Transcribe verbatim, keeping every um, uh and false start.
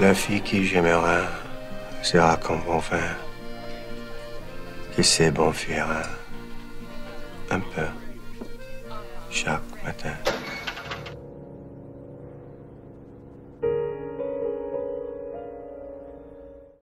la fille qui j'aimerai sera comme bon vin, qui sait bon fuir un peu chaque matin.